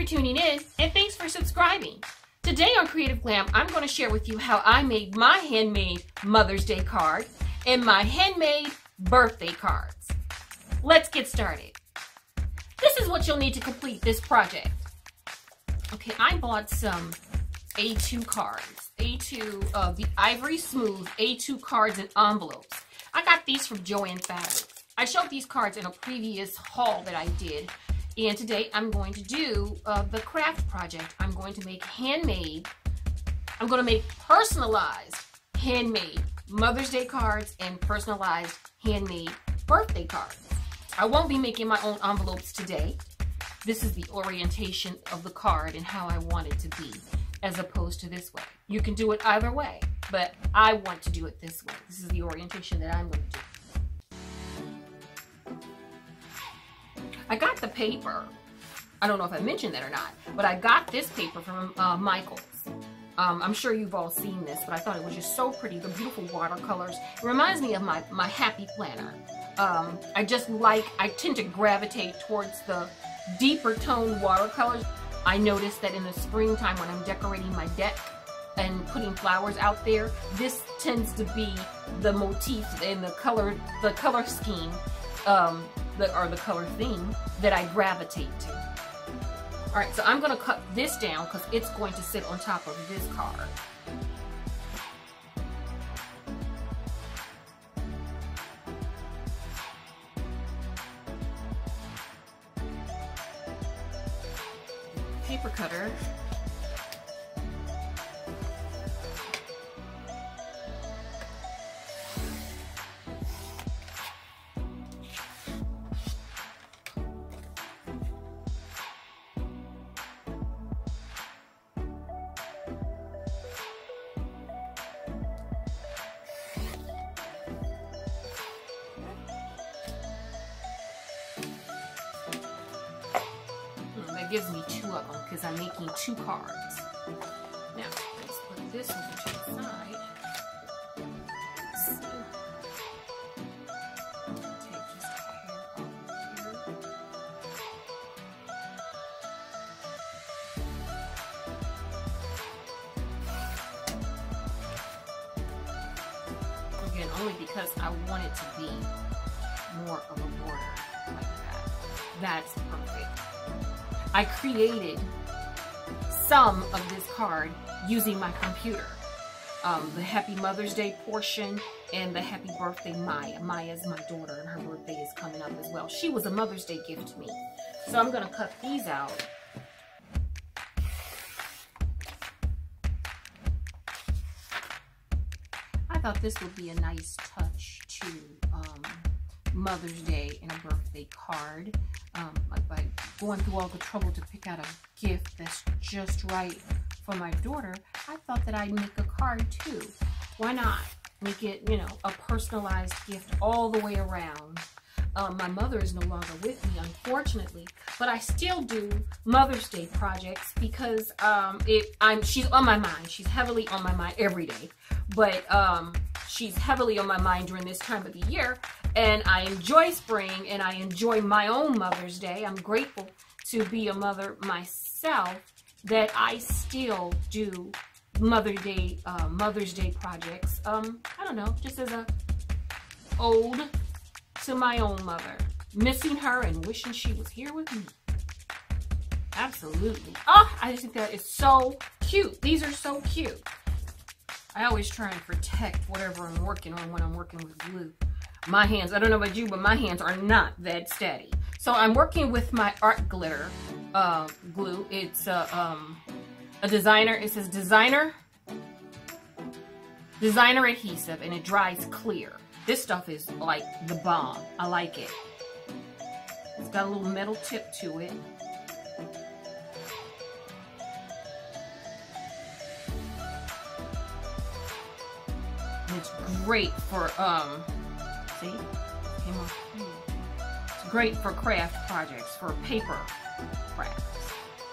for tuning in, and thanks for subscribing. Today on Creative Glam, I'm going to share with you how I made my handmade Mother's Day card and my handmade birthday cards. Let's get started. This is what you'll need to complete this project. Okay, I bought some A2 cards, the Ivory Smooth A2 cards and envelopes. I got these from Joann Fabrics. I showed these cards in a previous haul that I did, and today I'm going to do the craft project. I'm going to make personalized handmade Mother's Day cards and personalized handmade birthday cards. I won't be making my own envelopes today. This is the orientation of the card and how I want it to be, as opposed to this way. You can do it either way, but I want to do it this way. This is the orientation that I'm going to do. I got the paper. I don't know if I mentioned that or not, but I got this paper from Michael's. I'm sure you've all seen this, but I thought it was just so pretty. The beautiful watercolors. It reminds me of my happy planner. I tend to gravitate towards the deeper tone watercolors. I noticed that in the springtime when I'm decorating my deck and putting flowers out there, this tends to be the motif and the color scheme, or the color theme that I gravitate to. All right, so I'm gonna cut this down because it's going to sit on top of this card. Paper cutter. That gives me two of them because I'm making two cards. Now, let's put this over to the side. Take just a hair off here. Again, only because I want it to be more of a border like that. That's perfect. I created some of this card using my computer. The Happy Mother's Day portion and the Happy Birthday Maya. Maya's my daughter and her birthday is coming up as well. She was a Mother's Day gift to me. So I'm gonna cut these out. I thought this would be a nice touch to Mother's Day and a birthday card. By going through all the trouble to pick out a gift that's just right for my daughter, I thought that I'd make a card too. Why not? Make it, a personalized gift all the way around. My mother is no longer with me, unfortunately, but I still do Mother's Day projects because she's on my mind. She's heavily on my mind every day, but she's heavily on my mind during this time of the year. And I enjoy spring and I enjoy my own Mother's Day. I'm grateful to be a mother myself that I still do Mother's Day projects. I don't know, just as a ode to my own mother. Missing her and wishing she was here with me. Absolutely. Oh, I just think that is so cute. These are so cute. I always try and protect whatever I'm working on when I'm working with glue. My hands, I don't know about you, but my hands are not that steady. So I'm working with my art glitter glue. It's a designer. It says designer adhesive, and it dries clear. This stuff is like the bomb. I like it. It's got a little metal tip to it. And it's great for see? Came off. It's great for craft projects, for paper crafts.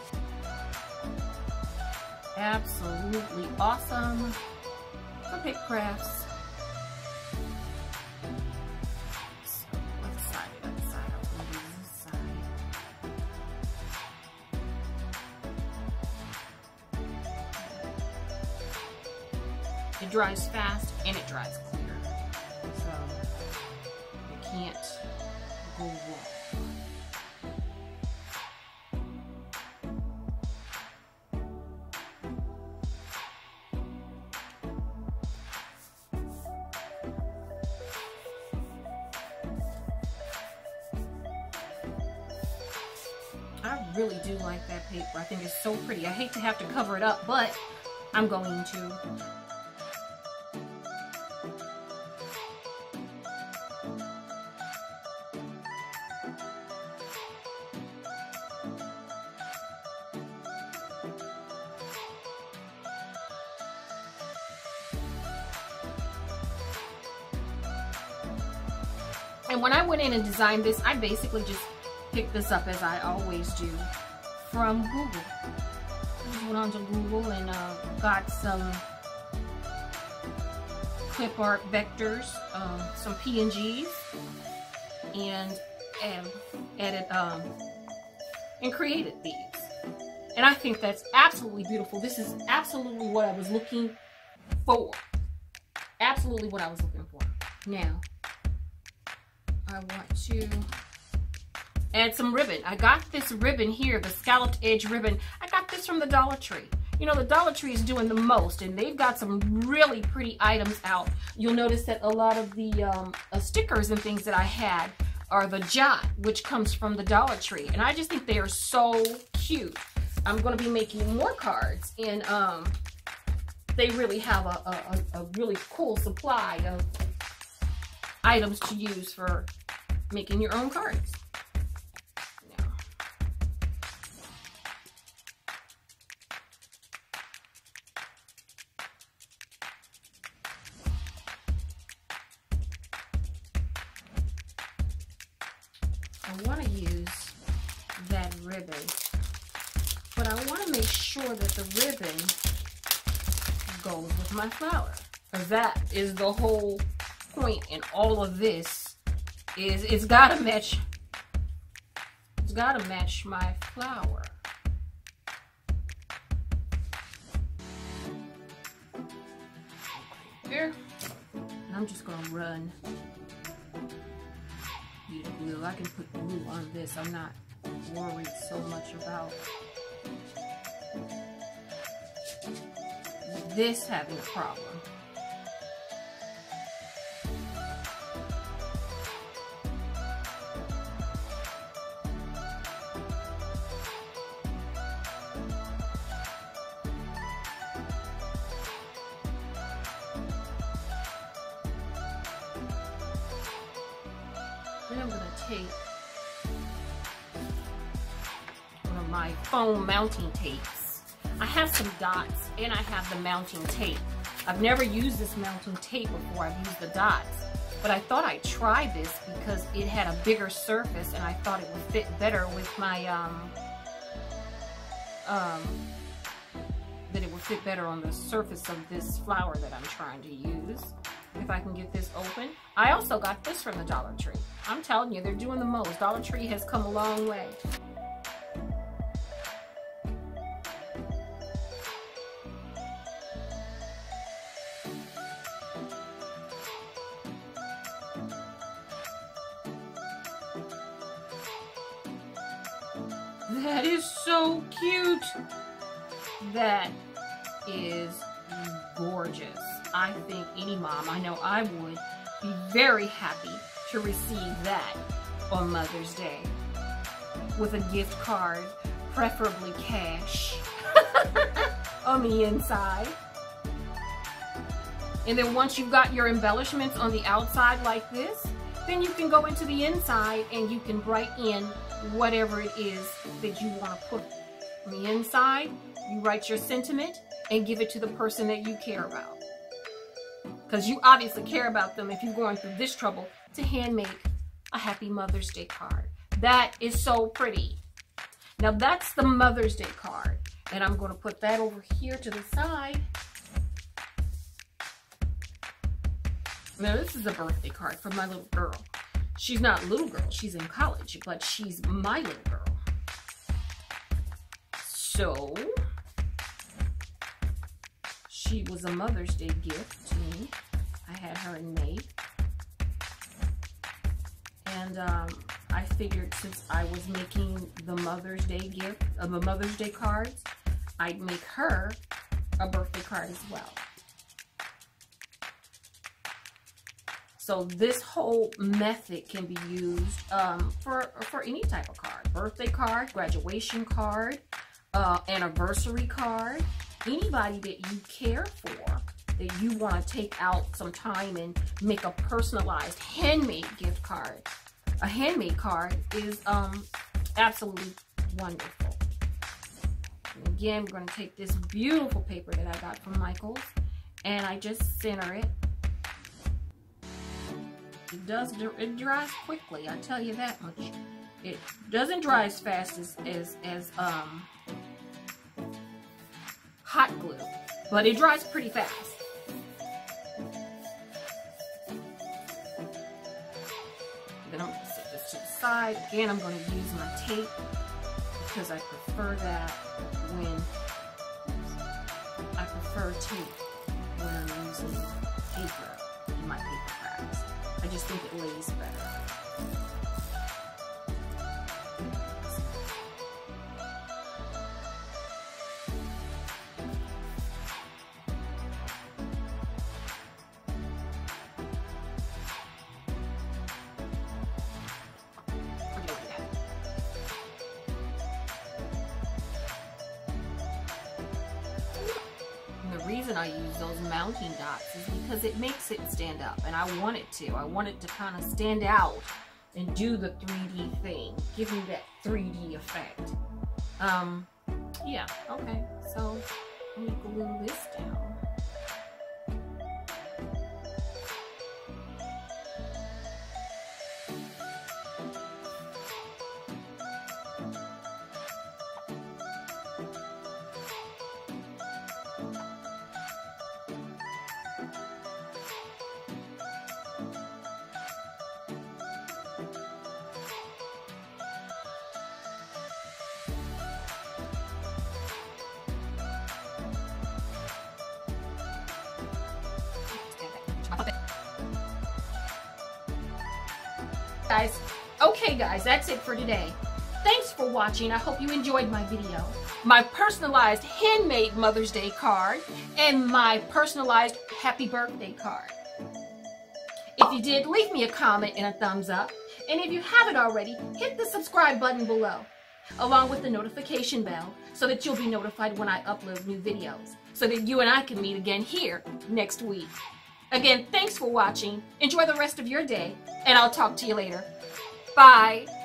Absolutely awesome for paper crafts. So, other side, I'll use this side. It dries fast and it dries clear. So you can't go wrong. I really do like that paper. I think it's so pretty. I hate to have to cover it up, but I'm going to. And when I went in and designed this, I basically just picked this up, as I always do, from Google. I just went onto Google and got some clip art vectors, some PNGs, and added and created these. And I think that's absolutely beautiful. This is absolutely what I was looking for. Absolutely what I was looking for. Now, I want to add some ribbon. I got this ribbon here, the scalloped edge ribbon. I got this from the Dollar Tree. You know, the Dollar Tree is doing the most, and they've got some really pretty items out. You'll notice that a lot of the stickers and things that I had are the Jot, which comes from the Dollar Tree. And I just think they are so cute. I'm going to be making more cards, and they really have a really cool supply of items to use for making your own cards. Now, I want to use that ribbon, but I want to make sure that the ribbon goes with my flower, because that is the whole point in all of this. Is it's gotta match my flower. Here, and I'm just gonna run the glue. I can put glue on this. I'm not worried so much about this having a problem. Then I'm going to take one of my foam mounting tapes. I have some dots and I have the mounting tape. I've never used this mounting tape before. I've used the dots. But I thought I'd try this because it had a bigger surface and I thought it would fit better with my, that it would fit better on the surface of this flower that I'm trying to use. If I can get this open. I also got this from the Dollar Tree. I'm telling you, they're doing the most. Dollar Tree has come a long way. That is so cute. That is gorgeous. I think any mom, I know I would, be very happy to receive that on Mother's Day with a gift card, preferably cash, on the inside. And then once you've got your embellishments on the outside like this, then you can go into the inside and you can write in whatever it is that you want to put. On the inside, you write your sentiment and give it to the person that you care about. Because you obviously care about them if you're going through this trouble to hand make a Happy Mother's Day card. That is so pretty. Now that's the Mother's Day card. And I'm going to put that over here to the side. Now this is a birthday card for my little girl. She's not a little girl, she's in college, but she's my little girl. So she was a Mother's Day gift to me. I had her in May. And I figured since I was making the Mother's Day gift, the Mother's Day cards, I'd make her a birthday card as well. So this whole method can be used for any type of card. Birthday card, graduation card, anniversary card. Anybody that you care for, that you want to take out some time and make a personalized handmade gift card. A handmade card is absolutely wonderful. And again, we're going to take this beautiful paper that I got from Michael's, and I just center it. It dries quickly, I tell you that much. It doesn't dry as fast as hot glue, but it dries pretty fast. Then I'm going to set this to the side. Again, I'm going to use my tape because I prefer that when tape when I'm using paper in my paper crafts. I just think it lays better. The reason I use those mounting dots is because it makes it stand up, and I want it to. I want it to kind of stand out and do the 3D thing, give me that 3D effect. Yeah, okay, so let me glue this down. Okay guys, that's it for today. Thanks for watching. I hope you enjoyed my video. My personalized handmade Mother's Day card and my personalized happy birthday card. If you did, leave me a comment and a thumbs up. And if you haven't already, hit the subscribe button below, along with the notification bell, so that you'll be notified when I upload new videos, so that you and I can meet again here next week. Again, thanks for watching. Enjoy the rest of your day, and I'll talk to you later. Bye.